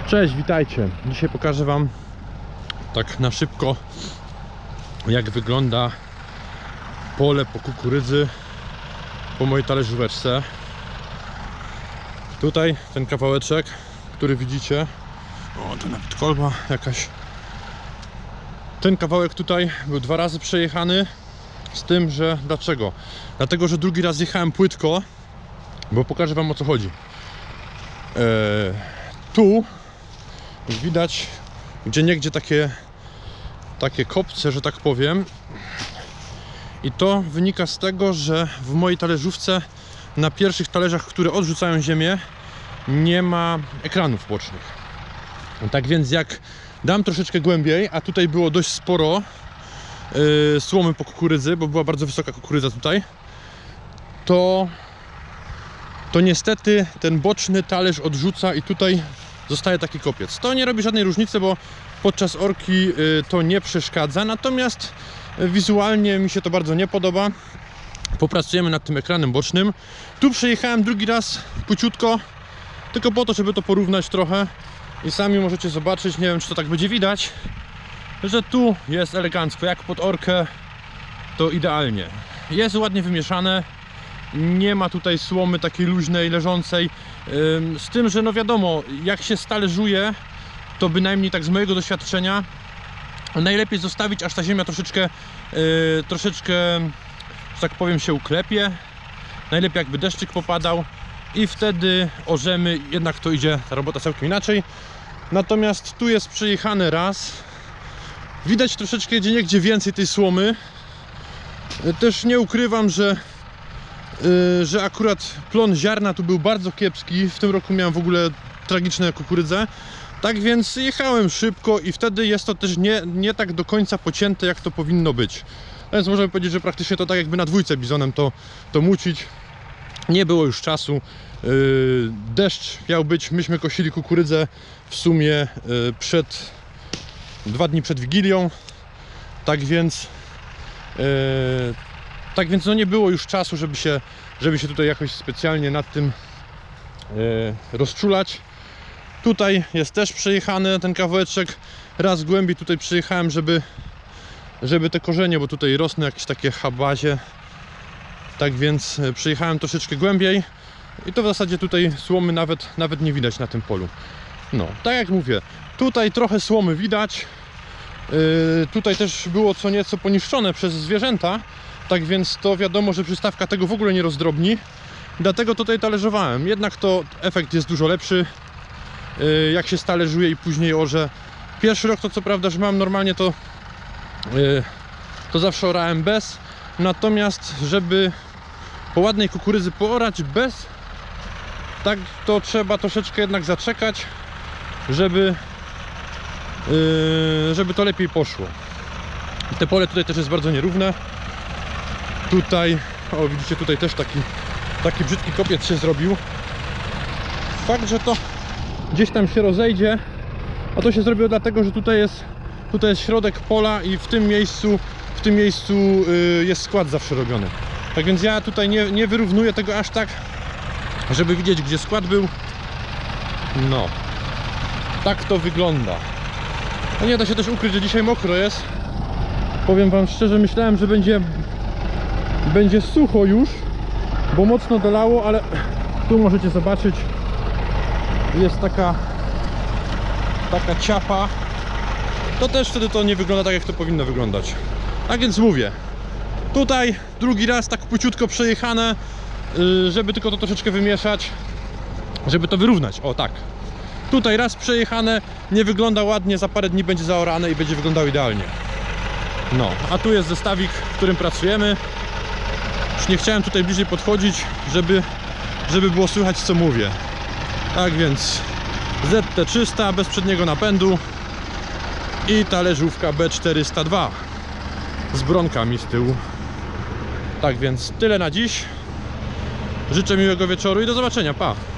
Cześć, witajcie. Dzisiaj pokażę wam tak na szybko, jak wygląda pole po kukurydzy po mojej talerzóweczce. Tutaj ten kawałeczek, który widzicie, o, to nawet kolba jakaś. Ten kawałek tutaj był 2 razy przejechany, z tym, że dlaczego? Dlatego, że drugi raz jechałem płytko, bo pokażę wam, o co chodzi. Tu widać gdzieniegdzie takie kopce, że tak powiem, i to wynika z tego, że w mojej talerzówce na pierwszych talerzach, które odrzucają ziemię, nie ma ekranów bocznych. Tak więc jak dam troszeczkę głębiej, a tutaj było dość sporo słomy po kukurydzy, bo była bardzo wysoka kukurydza tutaj, to niestety ten boczny talerz odrzuca i tutaj zostaje taki kopiec. To nie robi żadnej różnicy, bo podczas orki to nie przeszkadza, natomiast wizualnie mi się to bardzo nie podoba. Popracujemy nad tym ekranem bocznym. Tu przejechałem drugi raz płyciutko, tylko po to, żeby to porównać trochę, i sami możecie zobaczyć, nie wiem, czy to tak będzie widać, że tu jest elegancko, jak pod orkę, to idealnie. Jest ładnie wymieszane. Nie ma tutaj słomy takiej luźnej, leżącej, z tym, że no wiadomo, jak się stalerzuje, to bynajmniej tak z mojego doświadczenia najlepiej zostawić, aż ta ziemia troszeczkę, że tak powiem, się uklepie. Najlepiej jakby deszczyk popadał i wtedy orzemy, jednak to idzie ta robota całkiem inaczej. Natomiast tu jest przejechane raz, widać troszeczkę gdzieniegdzie więcej tej słomy. Też nie ukrywam, że akurat plon ziarna tu był bardzo kiepski. W tym roku miałem w ogóle tragiczne kukurydzę. Tak więc jechałem szybko i wtedy jest to też nie tak do końca pocięte, jak to powinno być. Więc możemy powiedzieć, że praktycznie to tak jakby na dwójce bizonem to mucić. Nie było już czasu. Deszcz miał być. Myśmy kosili kukurydzę w sumie 2 dni przed Wigilią. Tak więc no nie było już czasu, żeby się tutaj jakoś specjalnie nad tym rozczulać. Tutaj jest też przejechany ten kawałeczek. Raz głębiej tutaj przejechałem, żeby te korzenie, bo tutaj rosną jakieś takie habazie. Tak więc przejechałem troszeczkę głębiej i to w zasadzie tutaj słomy nawet nie widać na tym polu. No, tak jak mówię, tutaj trochę słomy widać. Tutaj też było co nieco poniszczone przez zwierzęta. Tak więc to wiadomo, że przystawka tego w ogóle nie rozdrobni. Dlatego tutaj talerzowałem. Jednak to efekt jest dużo lepszy, jak się stalerzuje i później orze. Pierwszy rok to co prawda, że mam normalnie to zawsze orałem bez. Natomiast żeby po ładnej kukurydzy poorać bez, tak to trzeba troszeczkę jednak zaczekać, żeby to lepiej poszło. Te pole tutaj też jest bardzo nierówne. Tutaj, o widzicie, tutaj też taki brzydki kopiec się zrobił. Fakt, że to gdzieś tam się rozejdzie, a to się zrobiło dlatego, że tutaj jest środek pola i w tym miejscu jest skład zawsze robiony. Tak więc ja tutaj nie wyrównuję tego aż tak, żeby widzieć, gdzie skład był. No, tak to wygląda. No nie da się też ukryć, że dzisiaj mokro jest. Powiem wam szczerze, myślałem, że będzie sucho już, bo mocno dolało, ale tu możecie zobaczyć, jest taka ciapa. To też wtedy to nie wygląda tak, jak to powinno wyglądać. Tak więc mówię, tutaj drugi raz tak płyciutko przejechane, żeby tylko to troszeczkę wymieszać, żeby to wyrównać. O tak, tutaj raz przejechane, nie wygląda ładnie, za parę dni będzie zaorane i będzie wyglądało idealnie. No, a tu jest zestawik, w którym pracujemy. Już nie chciałem tutaj bliżej podchodzić, żeby było słychać, co mówię. Tak więc ZT300 bez przedniego napędu i talerzówka B402 z bronkami z tyłu. Tak więc tyle na dziś. Życzę miłego wieczoru i do zobaczenia. Pa!